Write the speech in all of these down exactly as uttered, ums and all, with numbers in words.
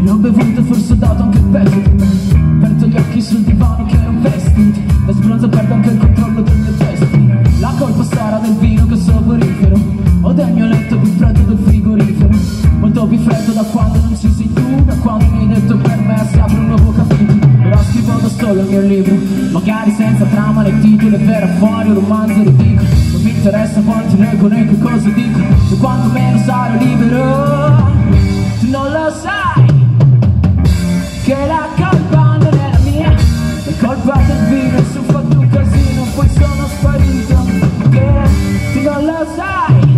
Ne ho bevuto, forse ho dato anche il peggio di me. Aperto gli occhi sul divano che ero vestito, da sbronzo perdo anche il controllo del mio destino. La colpa sarà del vino che è soporifero, o del mio letto più freddo del frigorifero. Molto più freddo da quando non ci sei tu, da quando mi hai detto per me si apre un nuovo capitolo. Ora scrivo da solo il mio libro, magari senza trama né titolo, e verrà fuori un romanzo ridicolo. Non mi interessa quanti leggo né che cosa dico, e quanto meno sarò libero. Tu non lo sai che la colpa non è la mia, la colpa del vino, se ho fatto un casino poi sono sparito. Che tu non lo sai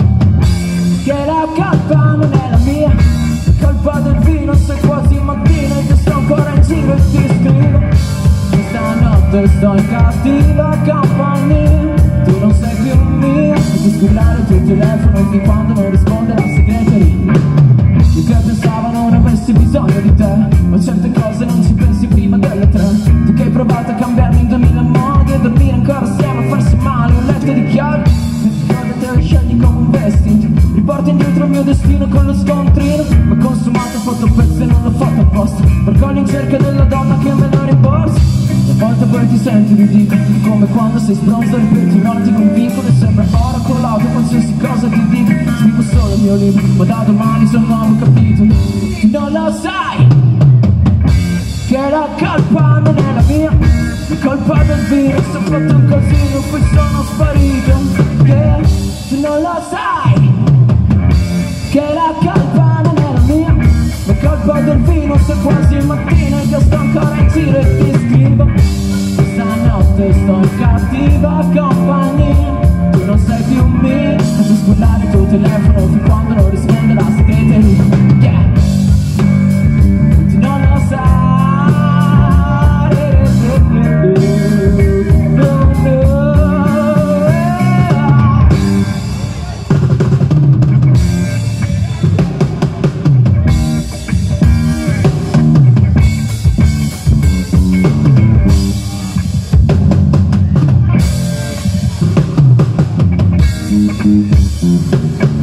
che la colpa non è la mia, la colpa del vino, se quasi mattina e io sto ancora in giro e ti scrivo. Stanotte sto in cattiva compagnia, tu non sei più mia, e ti squillare il tuo telefono fin quando non risponde la segreteria. Io che pensavo non avessi bisogno di te, ma certe cose non ci pensi prima delle tre. Tu che hai provato a cambiarmi in duemila modi, e dormire ancora assieme a farsi male, un letto di chiavi, e te lo scegli come un vestito. Riporti indietro il mio destino con lo scontrino, ma consumato fotopezzi e non l'ho fatto apposta, perché ogni in cerca della donna che me lo rimborsa. E a volte poi ti senti ridicolo, come quando sei sbronzo, ripeti non ti convinco, e sembra oro collato qualsiasi cosa ti dico. Scrivo solo il mio libro, ma da domani c'è un nuovo capitolo. Tu non lo sai che la colpa non è la mia, la colpa del vino, se ho fatto un casino poi sono sparito. Che tu non lo sai che la colpa non è la mia, la colpa del vino, se quasi mattina e io sto ancora in giro e ti scrivo. Stanotte sto in cattiva compagnia, tu non sei più mia, lascia squillare il tuo telefono fin quando non risponde la segreteria. Yeah. Tu non lo sai. Mm-hmm.